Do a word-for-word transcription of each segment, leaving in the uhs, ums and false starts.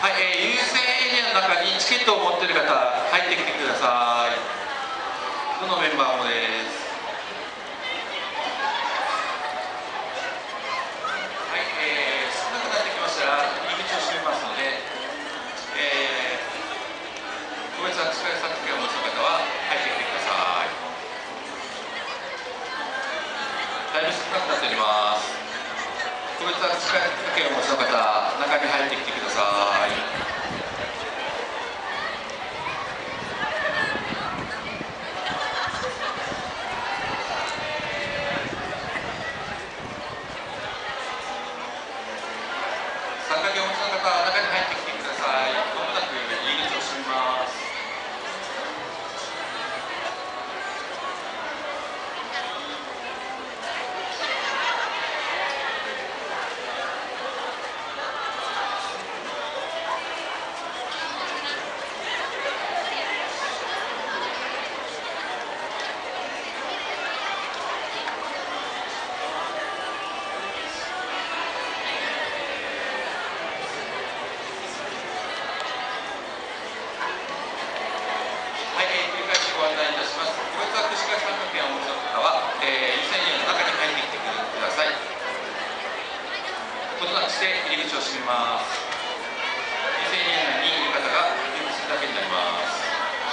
はい、えー、優先エリアの中にチケットを持っている方、入ってきてください。どのメンバーもです。はい、えー、少なくなってきましたら、入り口を閉めますので、えー、個別握手会作権をお持ちの方は入ってきてください。だいぶ少なくなっております。個別握手会作権をお持ちの方、中に入ってきてください。参加券をお持ちの方は中に入ってきてください。まもなく入り口を閉めます。ご案内いたします。個別握手会参加券をお持ちの方は、えー、優先エリアの中に入ってきてください。ことなくして入り口を閉めます。優先エリアにいる方が入力するだけになります。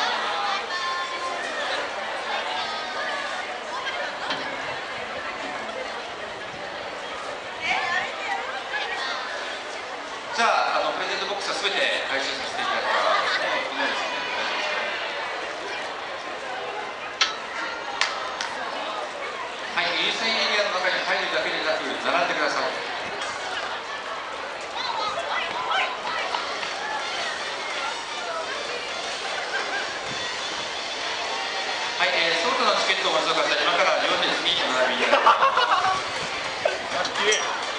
じゃあ、あのプレゼントボックスはすべて回収させていただきます。もういないですね。はい、優先エリアの中に入るだけでなく、並んでください。はい、えー、ソートのチケットをお持ちの方、今から両列にお並びになります。